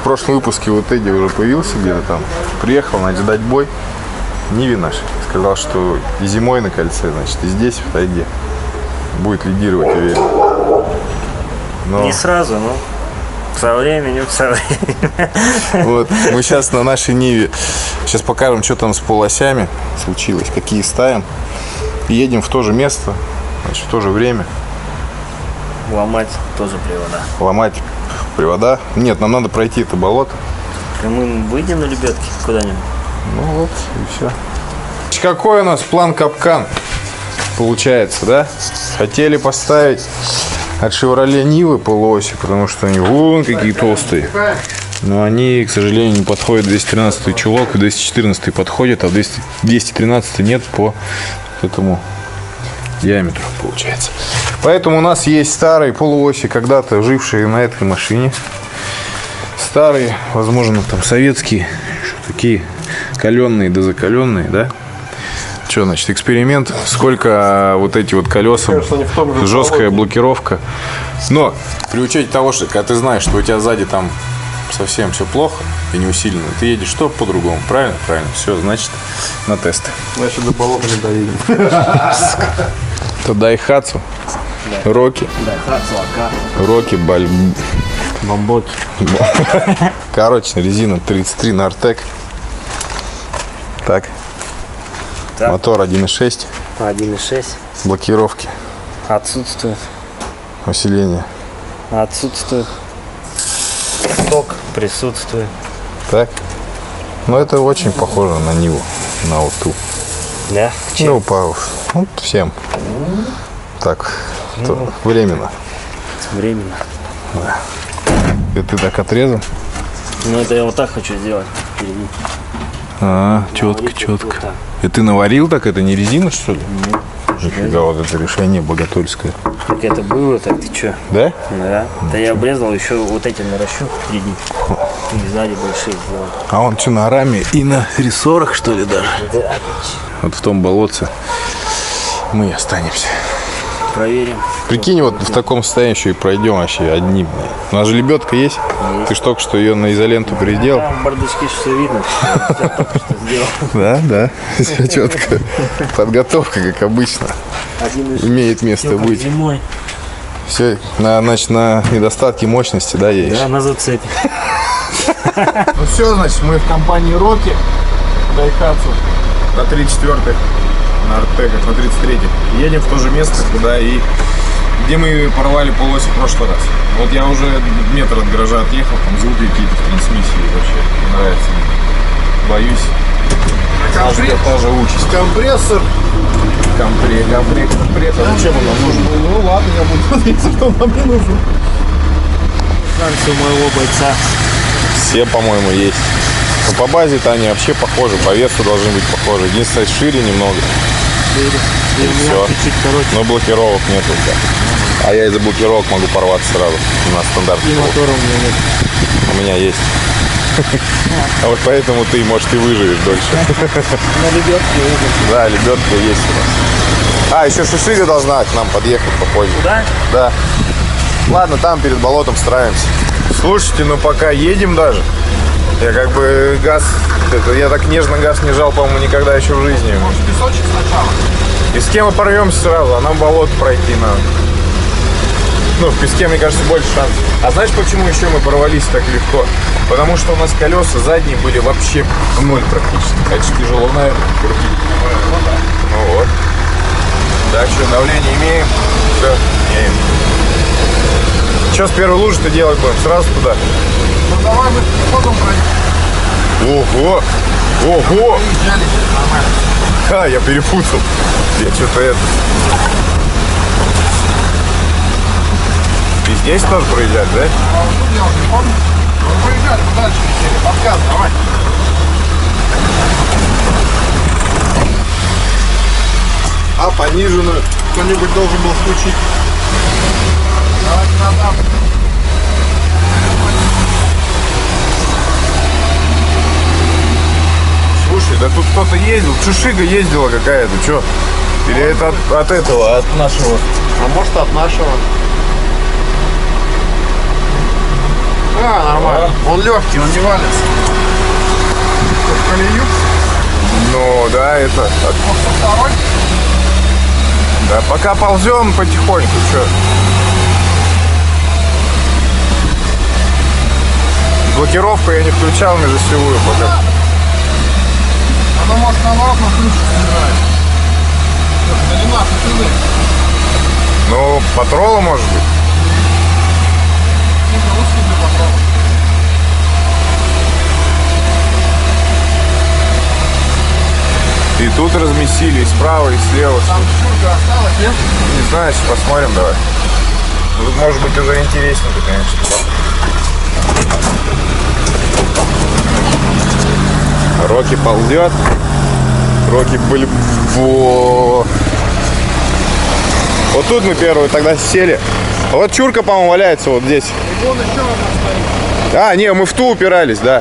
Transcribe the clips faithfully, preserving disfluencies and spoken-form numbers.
прошлом выпуске вот Эдди уже появился где-то там. Приехал, значит, дать бой. Ниве наш. Сказал, что и зимой на кольце, значит, и здесь, в тайге будет лидировать, уверен. Но... Не сразу, но со временем, со временем. Вот, мы сейчас на нашей Ниве сейчас покажем, что там с полосями случилось, какие ставим. И едем в то же место, значит, в то же время. Ломать тоже привода. Ломать привода. Нет, нам надо пройти это болото. И мы выйдем на лебедки куда-нибудь. Ну вот, и все. Какой у нас план капкан получается, да? Хотели поставить от Chevrolet Нивы полуоси, потому что они вон какие толстые. Но они, к сожалению, не подходят. двести тринадцатый чулок, двести четырнадцатый подходит, а двести тринадцатый нет по этому диаметру, получается. Поэтому у нас есть старые полуоси, когда-то жившие на этой машине. Старые, возможно, там советские, такие каленные, дозакаленные, да? Что, значит, эксперимент, сколько вот эти вот колеса, кажется, жесткая блокировка. Но при учете того, что когда ты знаешь, что у тебя сзади там совсем все плохо и не усиленно, ты едешь что по-другому, правильно? Правильно, все, значит, на тесты. Значит, до болота не доедем. Это Дайхатсу, Роки, Роки, Баль... Бомбоки. Короче, резина тридцать три на Артек. Так. Так. Мотор один и шесть. один и шесть. Блокировки. Отсутствует. Усиление. Отсутствует. Ток присутствует. Так. Ну, это очень похоже на Ниву, на Ауту. Да? Чем? Ну, по ну, всем. Так, то временно. Временно. Да. И ты так отрезал? Ну, это я вот так хочу сделать. А, четко, четко. Вот и ты наварил так? Это не резина, что ли? Нет. Нифига, вот это решение богатырское. Так это было, так ты что? Да? Да. Ну, да я обрезал еще вот этим на расчет впереди. И сзади большие сделал. А он что, на раме и на рессорах, что ли, даже? Да. Вот в том болотце мы и останемся. Проверим. Прикинь, вот в таком состоянии еще и пройдем вообще одни. У нас же лебедка есть. есть. Ты ж только что ее на изоленту переделал. Да, в бардачке все видно. Я только что сделал. Да, да. Все четко. Подготовка, как обычно, имеет место быть. Зимой. Все, на, значит, на недостатке мощности, да, едешь? Да, на зацепе. Ну все, значит, мы в компании Роки, Дайхатсу, на тридцать четвёртых, на Артеках, на тридцать третьих. Едем в то же место, куда и где мы порвали полоси в прошлый раз. Вот я уже метр от гаража отъехал, там звуки какие-то в трансмиссии вообще не нравится. Боюсь. Компресс... Та же участь. Компрессор. Компре, компре, компрессор. Зачем он нам нужен? Ну ладно, я буду видеть, что нам не нужен. Станция моего бойца. Все, по-моему, есть. Но по базе-то они вообще похожи, по весу должны быть похожи. Единственное, шире немного. Шире. И, и все. Чуть-чуть короче. Но блокировок нету. А я из-за блокировок могу порваться сразу на стандартный. И мотора у меня нет. У меня есть. А вот поэтому ты, может, и выживешь дольше. На лебедке выживешь. Да, лебедка есть у нас. А, еще Шишига должна к нам подъехать попозже. Да? Да. Ладно, там перед болотом строимся. Слушайте, ну пока едем даже. Я как бы газ, это, я так нежно газ не жал, по-моему, никогда еще в жизни. Может, песочек сначала? И с кем мы порвемся сразу, а нам болото пройти надо. Ну, в песке, мне кажется, больше шансов. А знаешь, почему еще мы порвались так легко? Потому что у нас колеса задние были вообще в ноль практически. Конечно, тяжело, наверное, крутить. Ну вот. Так что давление имеем. Все, имеем. Что с первой лужи-то делать будем? Сразу туда? Ну давай мы потом пройдем. Ого! Ого! Ха, я перепутал. Я что-то это... И здесь тоже проезжать, да? А вот тут делать, не помнишь? Мы проезжали, мы дальше летели. Подкаст, давай. А пониженную Кто-нибудь должен был включить. Давайте назад. Слушай, да тут кто-то ездил, Чушига ездила какая-то, что? Или это от, от этого, от нашего? А может от нашего? А, нормально. Он легкий, он не валится. В колею. Ну, да, это... Второй. Да, пока ползем потихоньку, что. Блокировку я не включал межосевую пока. Она может наоборот на крышу собирает. Это не наши цены. Ну, патрола может быть. Это русский для патронов. И тут разместили, и справа, и слева. Там чурка осталась, нет? Не знаю, сейчас посмотрим, давай. Тут может быть уже интересненько, конечно. Рокки ползет. Рокки были... Во. Вот тут мы первые тогда сели. А вот чурка, по-моему, валяется вот здесь. И вон еще одна стоит. А, не, мы в ту упирались, да.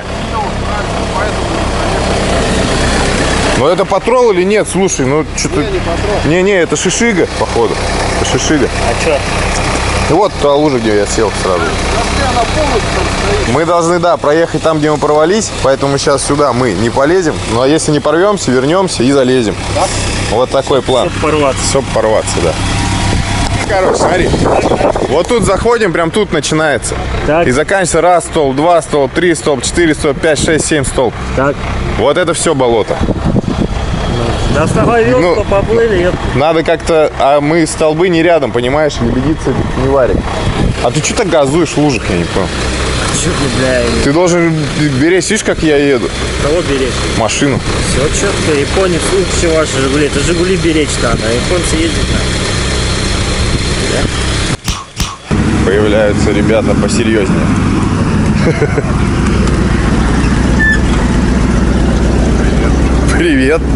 Ну это патрол или нет? Слушай, ну что-то... Не, не патрол. Не-не, это шишига, походу. Это шишига. А что? И вот та лужа, где я сел сразу. Она полностью стоит. Мы должны, да, проехать там, где мы порвались, поэтому сейчас сюда мы не полезем. Ну а если не порвемся, вернемся и залезем. Да? Вот такой план. Чтоб порваться. Чтоб порваться, да. Короче, смотри. Вот тут заходим, прям тут начинается. Так. И заканчивается раз столб, два столб, три столб, четыре столб, пять, шесть, семь столб. Так. Вот это все болото. Доставай вилку, Ну, поплыли. Надо как-то... А мы столбы не рядом, понимаешь? Лебедица не варит. А ты что так газуешь в лужах, я не понял. Чё ты, бля, Ты должен беречь, видишь, как я еду? кого беречь? Машину. Все четко, японец лучше ваши Жигули. Это Жигули беречь надо, а японцы ездить надо. Появляются ребята посерьезнее. Привет.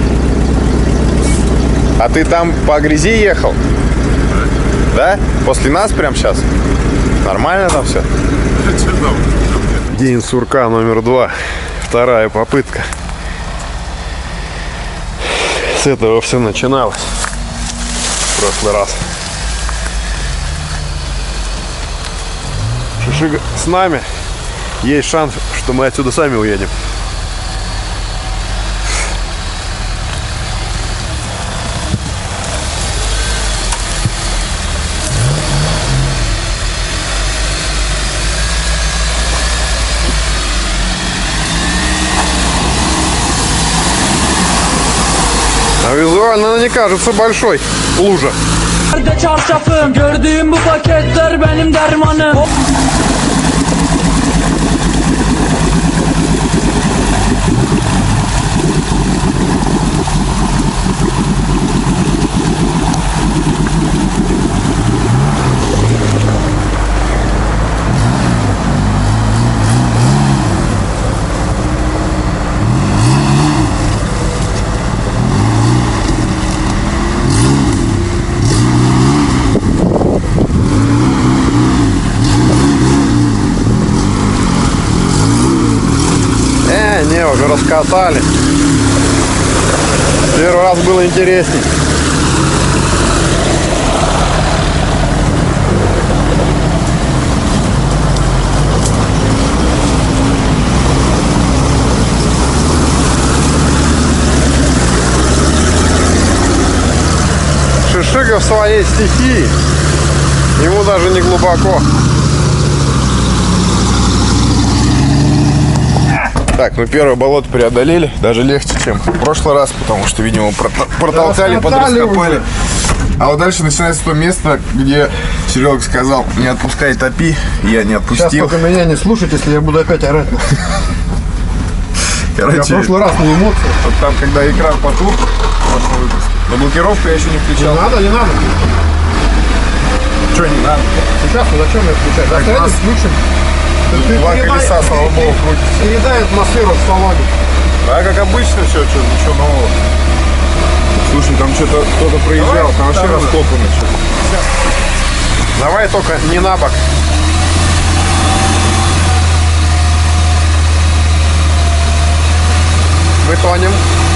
А ты там по грязи ехал? Да? После нас прям сейчас? Нормально там все? День сурка номер два. Вторая попытка. С этого все начиналось. В прошлый раз. Шишига с нами. Есть шанс, что мы отсюда сами уедем. А визуально она не кажется большой лужа. Nerede çarşafım gördüğüm bu paketler benim dermanım. Э, не, уже раскатали. Первый раз было интересней. Шишига в своей стихии. Ему даже не глубоко. Так, ну первое болото преодолели, даже легче, чем в прошлый раз, потому что, видимо, прото- протолкали, подраскопали. А вот дальше начинается то место, где Серега сказал: не отпускай, топи. Я не Сейчас отпустил. только меня не слушать, если я буду опять орать. Я в Короче, прошлый раз на эмоциях. вот там, когда экран потух, в прошлом выпуске, но блокировку я еще не Не включал. надо, не надо. Что не надо? Сейчас, ну зачем я включать? Так, Заставили, нас- включим. Ты- ты Два передай- колеса, слава богу, крутятся. Передай атмосферу в салоне. А как обычно все, что, ничего нового. Слушай, там что-то кто-то проезжал, там вообще раскопано что-то. Давай только не на бок. Мы тонем.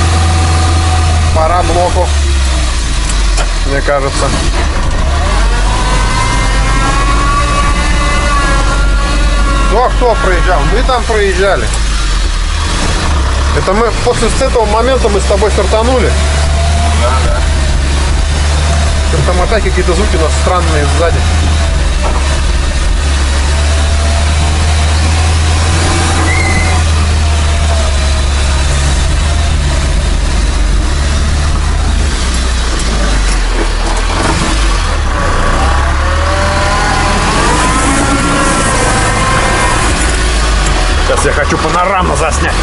Пора блоку. Мне кажется. Все, кто проезжал? Мы там проезжали. Это мы после с этого момента мы с тобой стартанули. Да, да. Там атаки, какие-то звуки у нас странные сзади. Сейчас я хочу панораму заснять.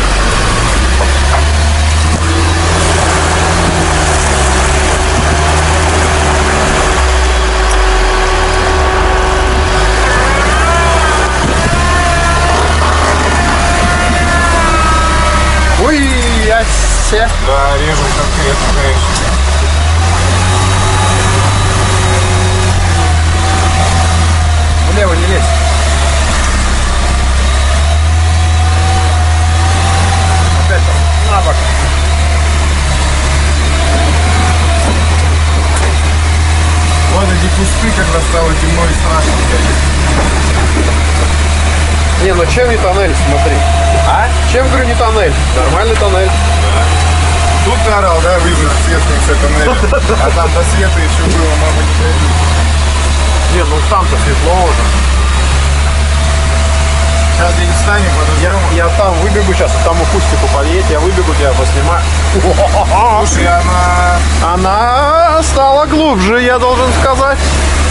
Ой, я се. Да, режу конкретно, конечно. Влево не лезь. Опять там, на бок. Вот эти кусты, когда стало темно и страшно. Не, ну чем не тоннель, смотри. А? Чем, говорю, не тоннель? Нормальный тоннель. Тут ты орал, да, выжить свет в конце тоннеля. А там до света еще было, мама, не ходить. Не, ну там-то светло уже. Сейчас день встанем, Я, подождем. я там выбегу сейчас, к тому кустику подъедь, я выбегу, тебя поснимаю. Слушай, она Она стала глубже, я должен сказать.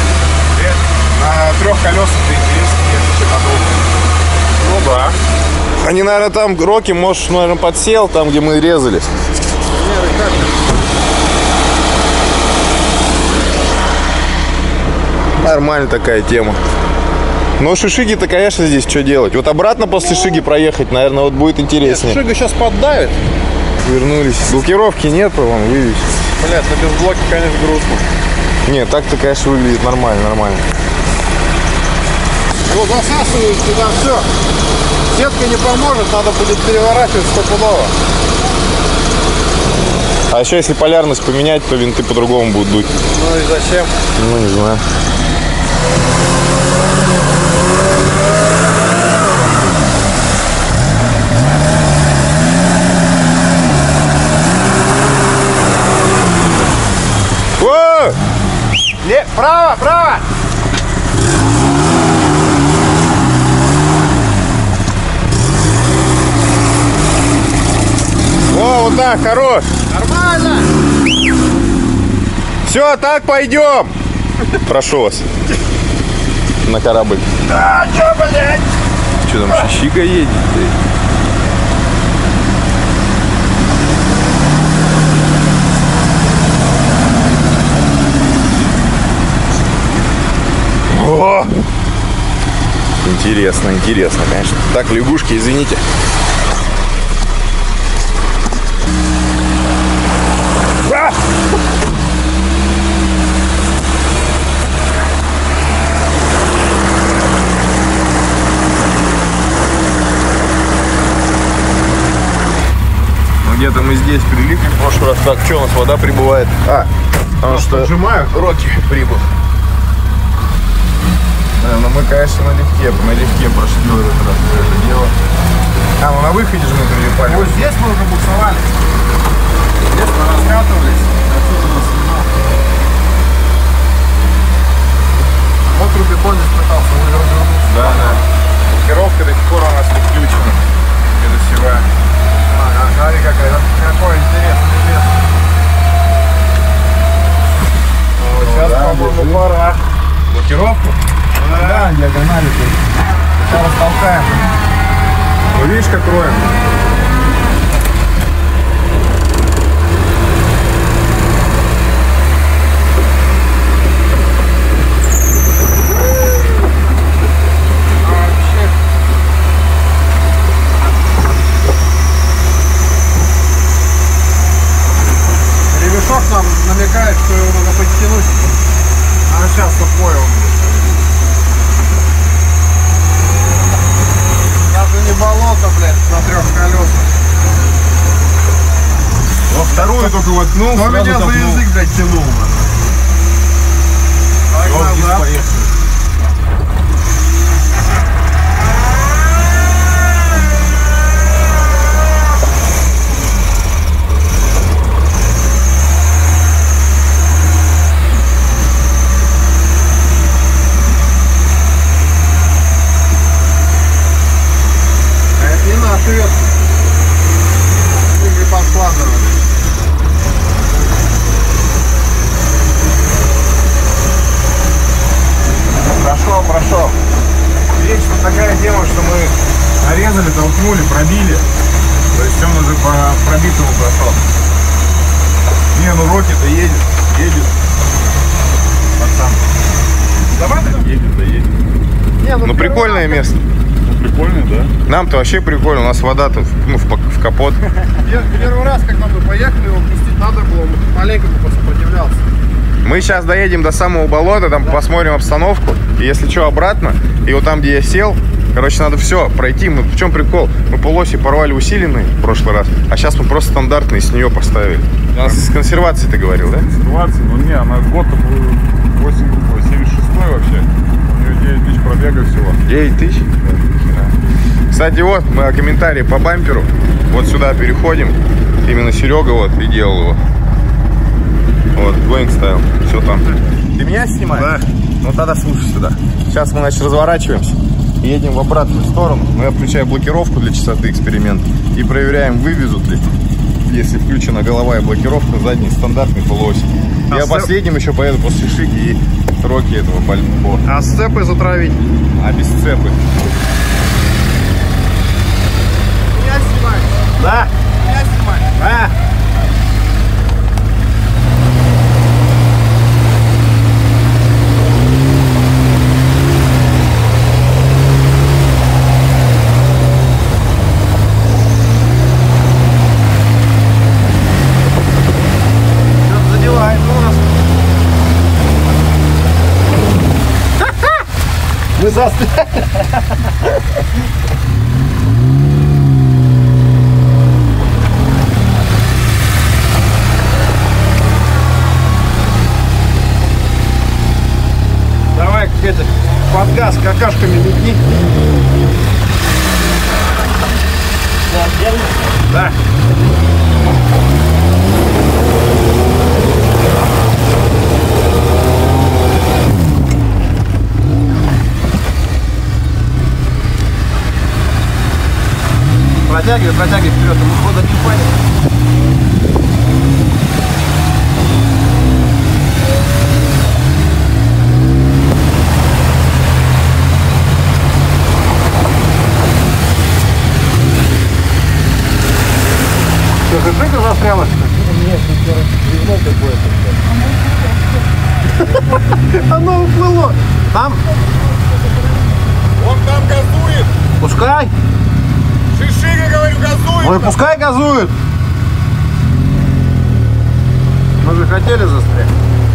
на трех колесах-то интереснее, чем на двух. Ну да. Они, наверное, там, Рокки, может, наверное, подсел, там, где мы резались. Нормальная такая тема. Но шишиги-то, конечно, здесь что делать? Вот обратно после шиги проехать, наверное, вот будет интереснее. Шига сейчас поддавит. Вернулись. Блокировки нет, вон, вывесить. Блять, на безблоке, конечно, грустно. Нет, так-то, конечно, выглядит нормально, нормально. Вот засасывают сюда все. Сетка не поможет, надо будет переворачивать стопудово. А еще если полярность поменять, то винты по-другому будут дуть. Ну и зачем? Ну, не знаю. О! Не, право, право! О, вот так, хорош. Нормально! Все, так пойдем. Прошу вас. На корабль. А, чё, блядь? Что там, щищика едет? О! Интересно, интересно, конечно. Так, лягушки, извините. А! Ну, где-то мы здесь прилипли в прошлый раз. Так, что у нас вода прибывает? А, потому что Нажимаю. Рокки прибыл. Да, но мы, конечно, на лифте, на лифте прошли в этот раз это дело. А, ну на выходе же мы прилипали. Вот здесь мы уже буксовали. Здесь мы раскатывались. Отсюда нас снимал. Вот Рубикон здесь пытался вывернуться. Да, да. Блокировка до сих пор у нас не включена. Это севая. Ага, смотри, какой, какой интересный лес. Вот сейчас, да, по-моему, держи. пора. Блокировку? Да, диагонали. Сейчас растолкаем. Ну, видишь, как роем. Ремешок нам намекает, что его надо подтянуть. А сейчас-то понял. Даже не болото, блядь, на трех колесах. Во вторую только воткнул, Но сразу меня за топнул. язык, блядь, тянул. Так, Вот, вниз назад. поехали. что мы нарезали, толкнули, пробили. То есть он уже по пробитому прошел. Не, ну Роки-то едет, едет. Пацан. Давай ты едет, да едет. Не, ну, ну прикольное место. Ну, прикольно, да? Нам-то вообще прикольно, у нас вода-то ну, в, в капот. Первый раз, когда мы поехали, его пустить надо было, мы маленько посопротивлялся. Мы сейчас доедем до самого болота, там да. посмотрим обстановку. И если что, обратно. И вот там, где я сел, короче, надо все пройти. Мы, в чем прикол? Мы полоси порвали усиленные в прошлый раз, а сейчас мы просто стандартные с нее поставили. У нас с консервацией ты говорил, да? Консервация? Ну не, она год восемь, семьдесят шестой вообще. У нее девять тысяч пробега всего. девять тысяч? Да. Кстати, вот мы комментарии по бамперу. Вот сюда переходим. Именно Серега вот и делал его. Вот, Боинг ставил. Все там. Ты меня снимаешь? Да. Ну тогда слушай сюда. Сейчас мы, значит, разворачиваемся. Едем в обратную сторону. Но я включаю блокировку для частоты эксперимента. И проверяем, вывезут ли. Если включена головая блокировка, задний стандартный полуось. А я сцеп... последним еще поеду после Шики и Роки этого Бальбо. А сцепы затравить? А без сцепы. Меня снимаешь? Да. Меня снимаешь? Да. Мы застряли. Давай, это, под газ какашками метни. Да. Протягивай, протягивай вперед, ему хода не хватит. Что, ты шика застряла? Нет, не оно уплыло. Там? Он там газует. Пускай. Шишига, говорю, газует. Ой, пускай газует. Мы же хотели застрять.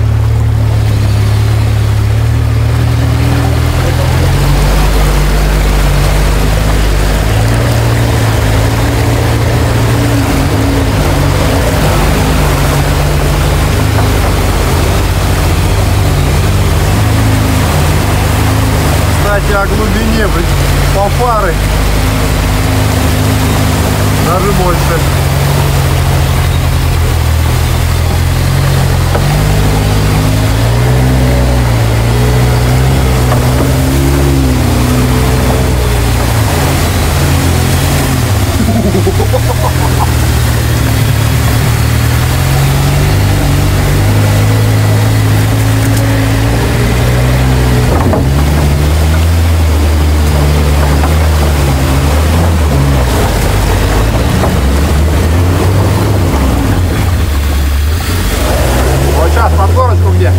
Кстати, о глубине по фары даже больше. Под горочку где?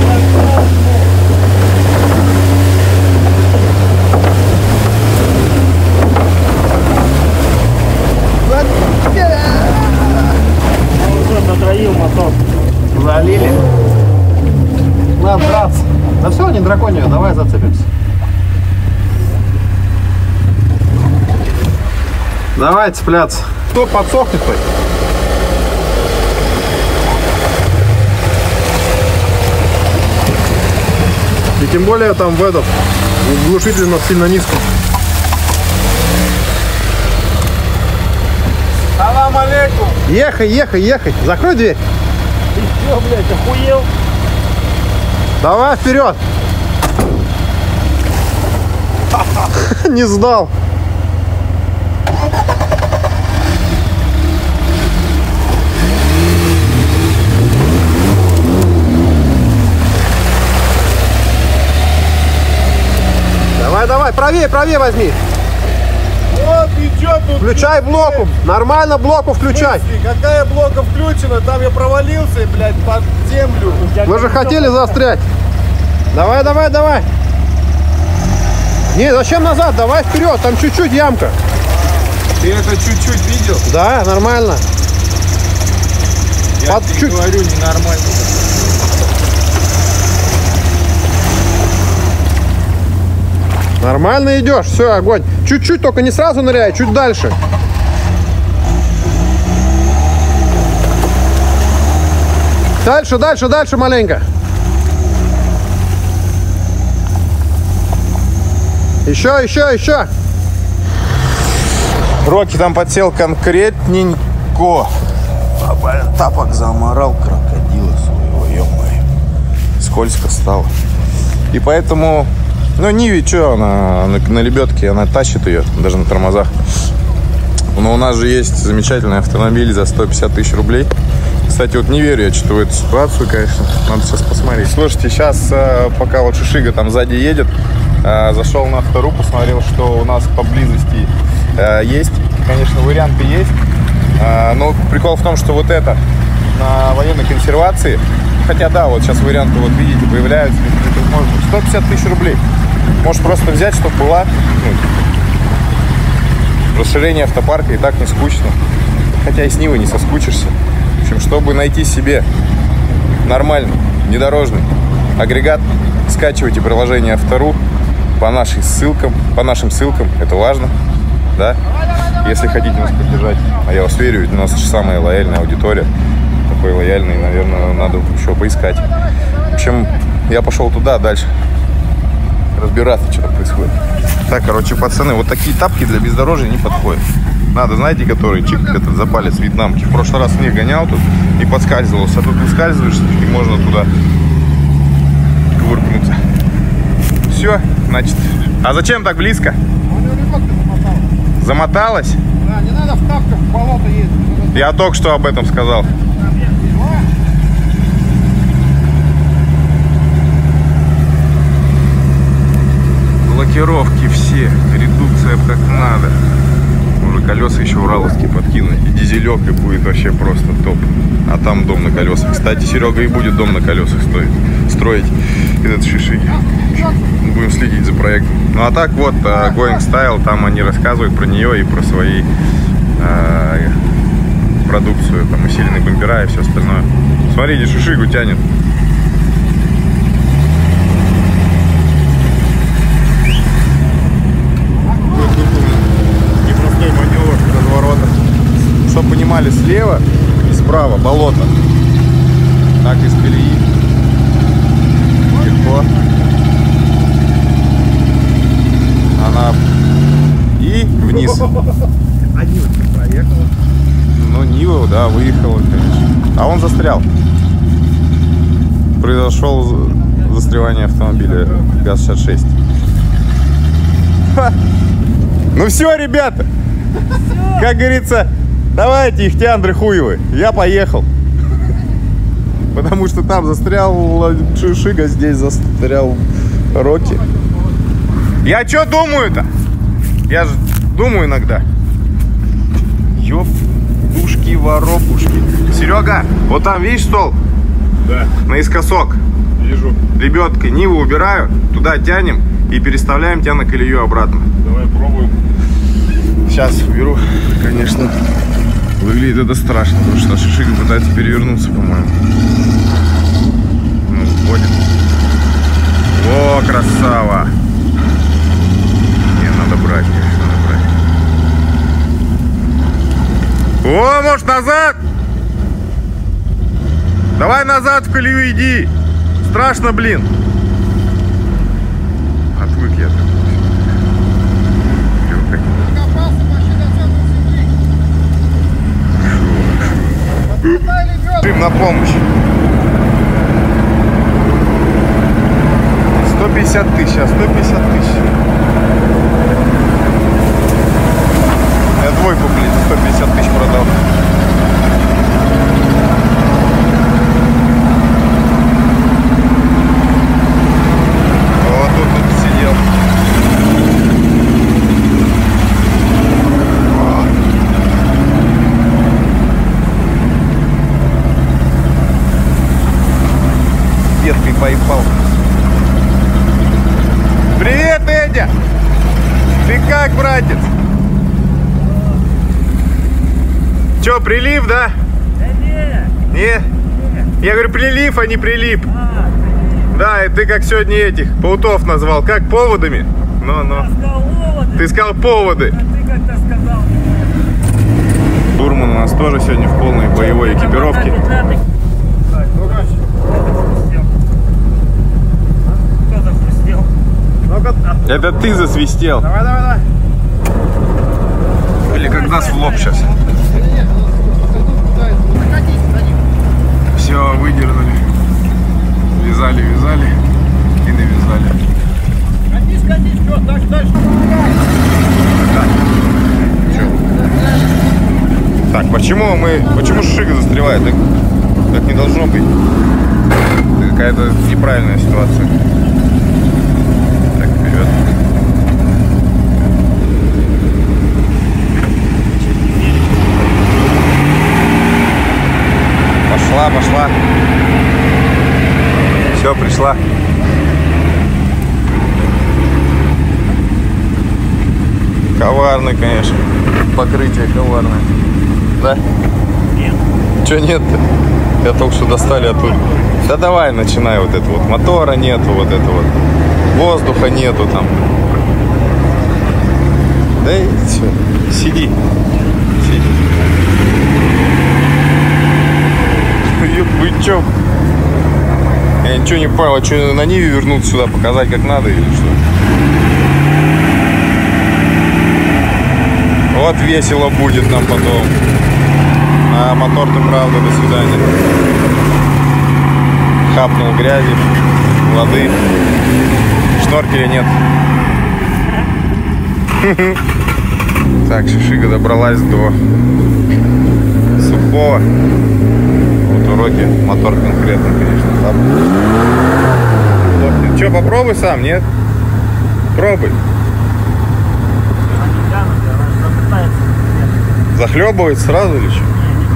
Уже натроил мотор. Залили. Надо драться. Да все, не драконию, давай зацепимся. Давай цепляться. Кто подсохнет хоть? И тем более там в этот глушитель у нас сильно низко. Салам алейкум. Ехай, ехай, ехай. Закрой дверь. Ты что, блядь, охуел? Давай вперед. Не сдал. Давай, давай, правее, правее возьми. чё тут? Включай блоку. Нормально блоку включай. Какая блока включена? Там я провалился, блядь, под землю. Вы же хотели застрять. Давай, давай, давай. Не, зачем назад? Давай вперед. Там чуть-чуть ямка. Ты это чуть-чуть видел? Да, нормально. Я Под тебе чуть- говорю, ненормально. Нормально идешь. Все, огонь. Чуть-чуть, только не сразу ныряй, чуть дальше. Дальше, дальше, дальше маленько. Еще, еще, еще. Рокки там подсел конкретненько. А, блин, тапок заморал крокодила своего, ё-моё. Скользко стало. И поэтому, ну, Ниве, что, она на, на лебедке, она тащит ее, даже на тормозах. Но у нас же есть замечательный автомобиль за сто пятьдесят тысяч рублей. Кстати, вот не верю я что-то в эту ситуацию, конечно. Надо сейчас посмотреть. Слушайте, сейчас, пока вот Шишига там сзади едет, зашел на автору, посмотрел, что у нас поблизости есть. Конечно, варианты есть. Но прикол в том, что вот это на военной консервации. Хотя да, вот сейчас варианты, вот видите, появляются. Может быть сто пятьдесят тысяч рублей. Можешь просто взять, чтобы была, ну, расширение автопарка, и так не скучно. Хотя и с Нивой не соскучишься. В общем, чтобы найти себе нормальный, внедорожный агрегат, скачивайте приложение Автору по нашим ссылкам, по нашим ссылкам, это важно, да? Если хотите нас поддержать, а я вас верю, ведь у нас же самая лояльная аудитория, такой лояльный, наверное, надо еще поискать. В общем, я пошел туда, дальше разбираться, что там происходит. Так, короче, пацаны, вот такие тапки для бездорожья не подходят. Надо, знаете, который чик, этот за палец вьетнамки. В прошлый раз снег гонял тут и подскальзывался. А тут выскальзываешься, и можно туда кувыркнуться. Все, значит. А зачем так близко? Замоталась? Да, не надо в тапках в болото ездить. Я только что об этом сказал. Блокировки все, редукция как надо. Уже колеса еще ураловские подкинули. И дизелек, и будет вообще просто топ. А там дом на колесах. Кстати, Серега и будет дом на колесах стоит, строить. Этот Шишиги. Будем следить за проектом. Ну а так вот, Going Style, там они рассказывают про нее и про свои э, продукцию. Там усиленные бампера и все остальное. Смотрите, Шишигу тянет. Непростой маневр в разворотах. Чтобы понимали, слева и справа болото. Так из колеи. Легко. Она и вниз. А Нива проехала. Ну, Нива, да, выехала, конечно. А он застрял. Произошел застревание автомобиля ГАЗ шестьдесят шесть. Ха. Ну все, ребята. Как говорится, давайте, ихтиандры хуевы. Я поехал. Потому что там застрял Шишига, здесь застрял Рокки. Я что думаю-то? Я же думаю иногда. Ёпушки, воропушки. Серега, вот там видишь стол? Да, Наискосок. вижу. Лебедкой Ниву убираю, туда тянем и переставляем тебя на колею обратно. Давай пробуем. Сейчас уберу, конечно. Выглядит это страшно, потому что Шишига пытается перевернуться, по-моему. Ну, входит. О, красава! Не, надо брать, конечно, надо брать. О, может, назад? Давай назад в колею иди. Страшно, блин. Отвык я. Им на помощь. сто пятьдесят тысяч, а сто пятьдесят тысяч. Я двойку, блин, за сто пятьдесят тысяч продал. Вот тут, тут сидел. так, братец? Че, прилив, да? Да нет. Не? Я говорю, прилив, а не прилип. А, Да, и ты как сегодня этих паутов назвал. Как, поводами? Ну, ну. ты сказал поводы. Ты сказал поводы. А ты как-то сказал. Бурман у нас тоже сегодня в полной боевой экипировке. Кто запустил? Это ты засвистел. Давай, давай, давай. Или как нас в лоб сейчас. Все, выдернули. Вязали, вязали и навязали. Катись, катись, что, дальше, дальше. Так, почему мы, почему шишига застревает? Так, так не должно быть. Это какая-то неправильная ситуация. Так, вперед. Пошла, пошла. Все, пришла. Коварный, конечно. Покрытие коварное. Да? Нет. Че нет-то? Я только что достали оттуда. Да давай, начинай вот это вот. Мотора нету, вот это вот. Воздуха нету там. Да и все. Сиди. Сиди. Вы че? Я ничего не понял, а что на Ниве вернуться сюда, показать как надо или что? Вот весело будет нам потом. А мотор-то правда, до свидания. Хапнул грязи, воды. Шноркеля нет. Так, шишига добралась до сухого. Вот уроки. Мотор конкретно, конечно, хапнул. Че, попробуй сам, нет? Пробуй. Захлебывается сразу или что?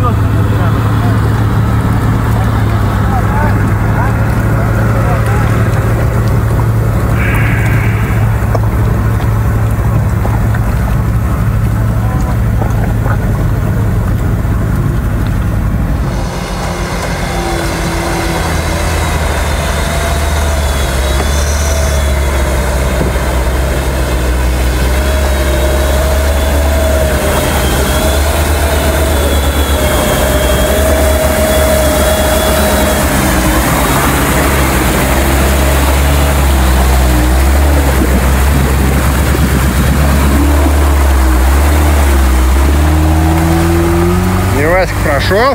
Прошел.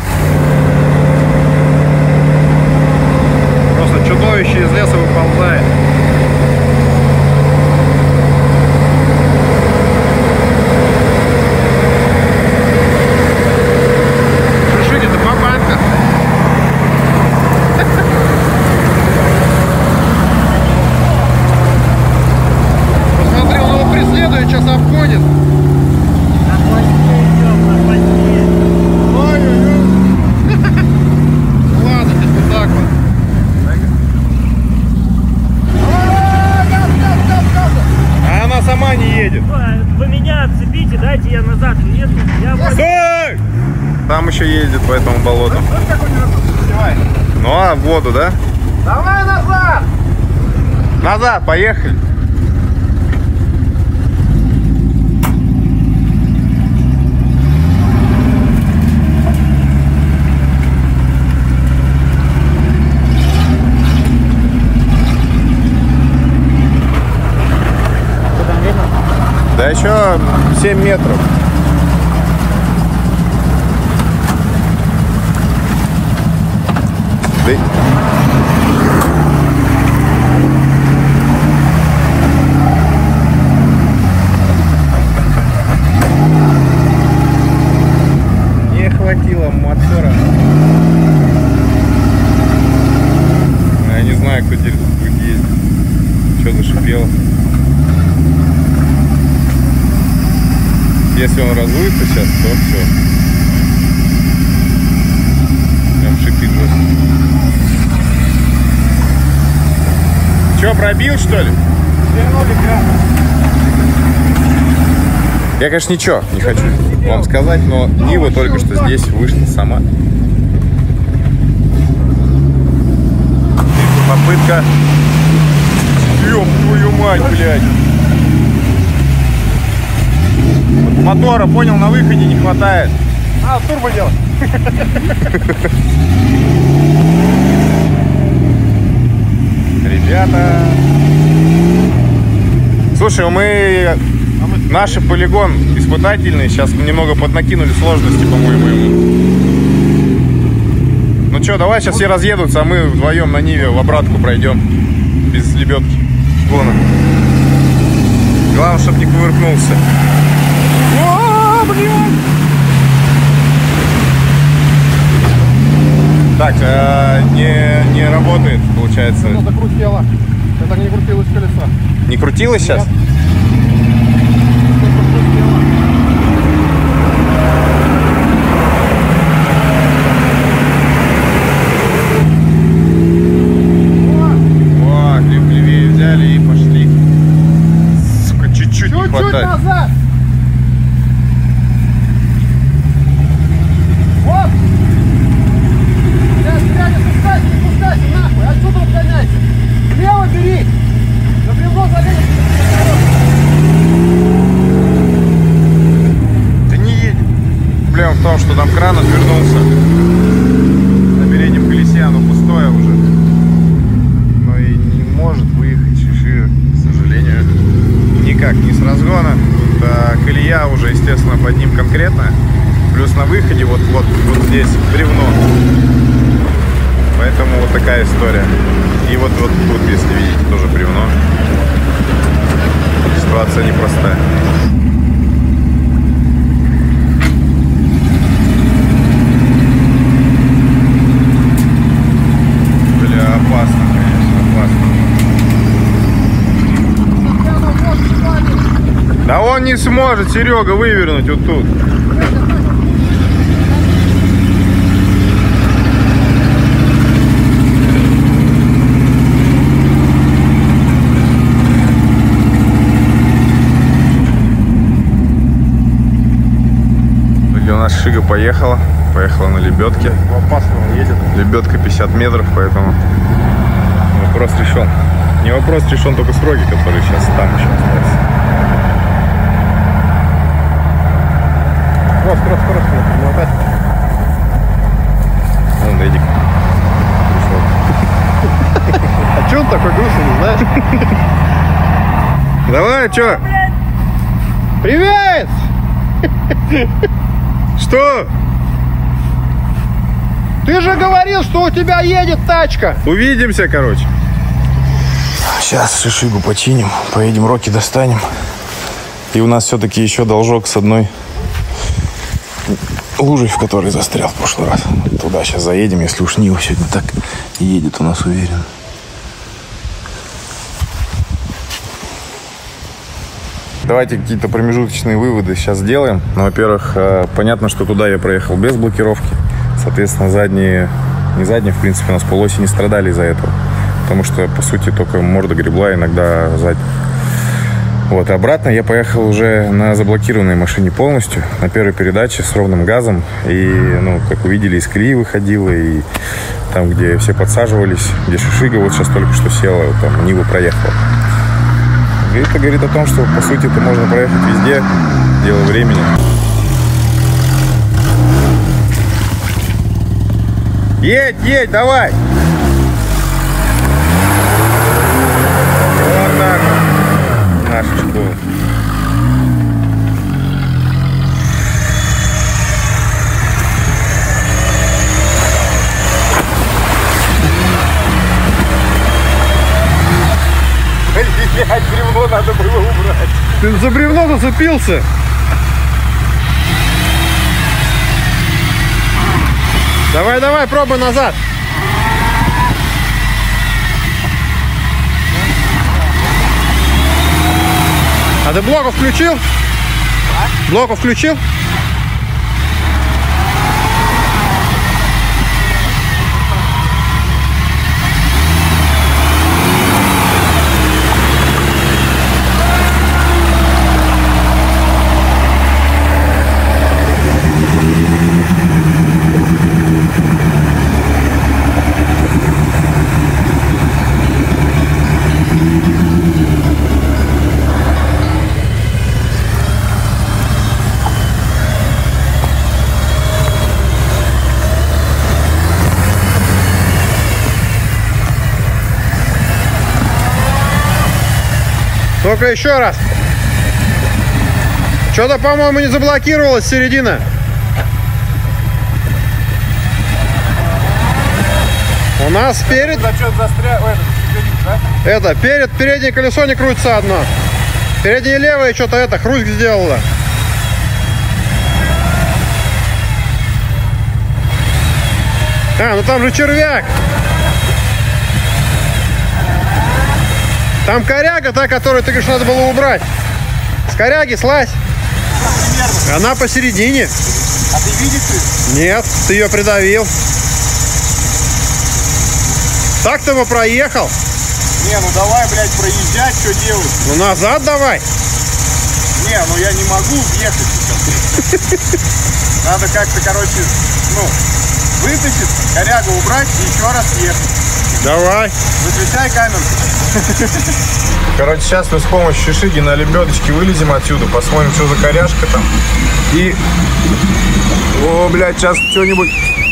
Просто чудовище из леса выползает. Шишиги-то бабанка. Посмотри, он его преследует, сейчас обходит. Вы меня отцепите, дайте я назад въеду. Я Стой! Там еще ездит по этому болоту. Ну а в воду, да? Давай назад! Назад, поехали. Да еще семь метров. Да. Не хватило мотора. Я не знаю, кто теперь тут будет ездить. Что зашипело? Если он разуется сейчас, то все. Прям шипит жестко. Че, пробил что ли? Вернули кран. Я, конечно, ничего не хочу вам сказать, но Нива только что здесь вышла сама. Попытка. Ёб твою мать, блядь. Мотора, понял, на выходе не хватает. А, турбо делать. Ребята. Слушай, мы наш полигон испытательный сейчас немного поднакинули сложности, по-моему, ему. Ну что, давай сейчас все разъедутся, а мы вдвоем на Ниве в обратку пройдем. Без лебедки. Вон он. Главное, чтобы не кувыркнулся. О, блин! Так, а, не, не работает, получается. Что закрутило. Это не крутилось колесо. Не крутилось сейчас? О, левее взяли и пошли. Сука, чуть-чуть не Чуть-чуть хватает. назад. Вот. Сейчас, Грядя, спускайся, не спускайся, нахуй. Отсюда угоняйся. Слева бери. На бревно залезь. Да не едет. Проблема в том, что там кран отвернулся. На переднем колесе оно пустое уже. Но и не может выехать шиши, к сожалению. Никак не с разгона. Да, колея уже, естественно, под ним конкретно. Плюс на выходе вот, вот, вот здесь бревно. Поэтому вот такая история. И вот, вот тут, если видите, тоже бревно. Ситуация непростая. Бля, опасно, конечно, опасно. Да он не сможет, Серега, вывернуть вот тут. У нас Шига поехала, поехала на лебедке. Опасно он едет. Лебедка пятьдесят метров, поэтому вопрос решен. Не вопрос решен, только сроки, которые сейчас там еще остались. Скорость, скорость, скорость, скорость, мотать. Вон Эдик пришел. А че он такой грустный, не знаешь? Давай, чё? Привет! Что? Ты же говорил, что у тебя едет тачка. Увидимся, короче. Сейчас шишигу починим, поедем роки достанем. И у нас все-таки еще должок с одной лужей, в которой застрял в прошлый раз. Туда сейчас заедем, если уж Нива сегодня так едет у нас, уверен. Давайте какие-то промежуточные выводы сейчас сделаем. Ну, во-первых, понятно, что туда я проехал без блокировки. Соответственно, задние, не задние, в принципе, у нас полоси не страдали из-за этого. Потому что, по сути, только морда гребла, иногда сзади. Вот, и обратно я поехал уже на заблокированной машине полностью, на первой передаче с ровным газом. И, ну, как увидели, из колеи выходила, и там, где все подсаживались, где Шишига вот сейчас только что села, там Нива проехала. Это говорит о том, что, по сути, это можно проехать везде, дело времени. Едь, едь, давай! Вот так вот. Наша школа. Блять, бревно надо было убрать. Ты за бревно зацепился. Давай, давай, пробуй назад. А ты блоку включил? А? Блоку включил? Ну-ка еще раз. Что-то, по-моему, не заблокировалось середина. У нас перед... Это, перед, переднее колесо не крутится одно. Переднее левое что-то это, хруст сделало. А, ну там же червяк. Там коряга та, которую ты говоришь, надо было убрать. С коряги слазь. Она посередине. А ты видишь? Нет, ты ее придавил. Так-то бы проехал. Не, ну давай, блядь, проезжать, что делать? Ну назад давай. Не, ну я не могу въехать сейчас. Надо как-то, короче, ну, вытащить, корягу убрать и еще раз ехать. Давай. Выключай камеру. Короче, сейчас мы с помощью шишиги на лебедочке вылезем отсюда, посмотрим, что за коряшка там. И... О, блядь, сейчас что-нибудь...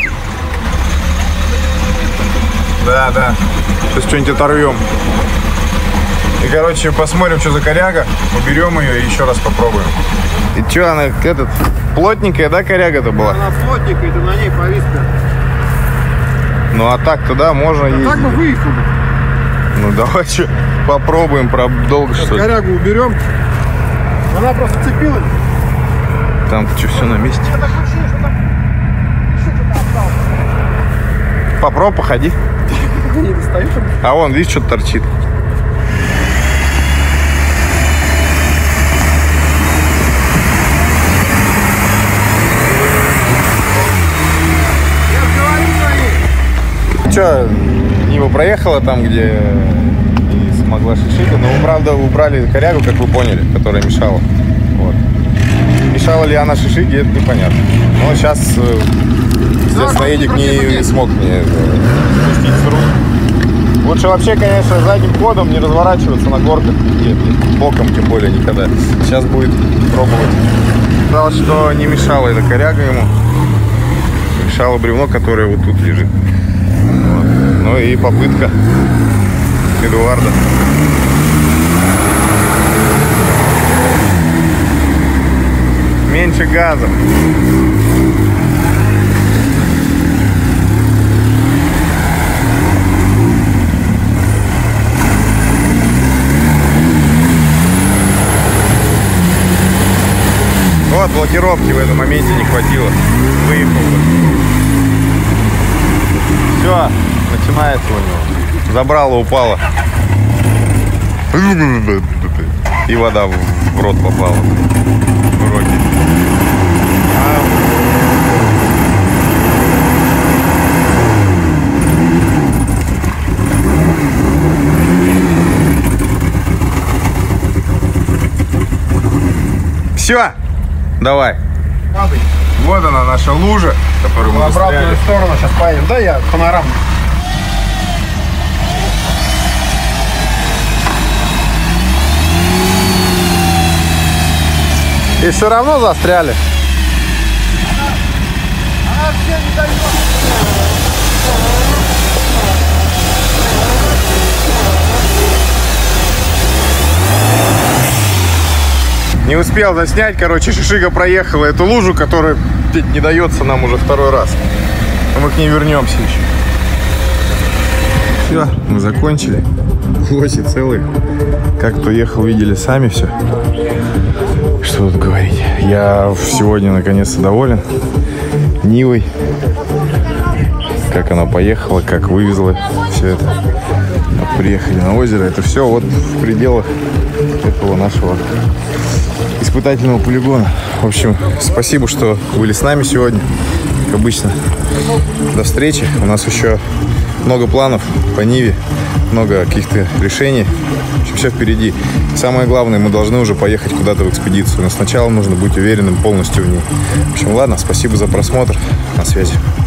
Да, да. Сейчас что-нибудь оторвем. И, короче, посмотрим, что за коряга. Уберем ее и еще раз попробуем. И что, она, этот, плотненькая, да, коряга-то была? Она плотненькая, это на ней повиска. Ну, а так-то, да, можно ездить. Так бы выехал. Ну, давай, что, попробуем, правда, долго, что ли? Корягу уберем. Она просто цепилась. Там-то что, все на месте? Попробуй, походи. Не достаешь? А вон, видишь, что-то торчит. Че, Нива проехала там, где не смогла шишига, но, правда, убрали корягу, как вы поняли, которая мешала. Вот. Мешала ли она шишиге, это непонятно. Но сейчас, естественно, Эдик не, не смог мне спустить с рук. Лучше вообще, конечно, задним ходом не разворачиваться на горках, нигде, боком тем более никогда. Сейчас будет пробовать. Сказал, что не мешала эта коряга ему. Мешало бревно, которое вот тут лежит. Вот. Ну и попытка Эдуарда. Меньше газа. Вот, блокировки в этом моменте не хватило. Выехал бы. Все, начинается у него. Забрало, упало. И вода в рот попала. В роги. Все, давай. Падай. Вот она, наша лужа, которую мы В обратную застряли. сторону сейчас поедем. Да, я панораму. И все равно застряли. Она все не дает. Не успел заснять, короче, шишига проехала эту лужу, которая не дается нам уже второй раз. Но мы к ней вернемся еще. Все, мы закончили. Оси целые. Как кто ехал, видели сами все. Что тут говорить. Я сегодня наконец-то доволен Нивой. Как она поехала, как вывезла все это. Приехали на озеро. Это все вот в пределах этого нашего испытательного полигона. В общем, спасибо, что были с нами сегодня. Как обычно. До встречи. У нас еще много планов по Ниве, много каких-то решений. В общем, все впереди. Самое главное, мы должны уже поехать куда-то в экспедицию. Но сначала нужно быть уверенным полностью в ней. В общем, ладно, спасибо за просмотр. На связи.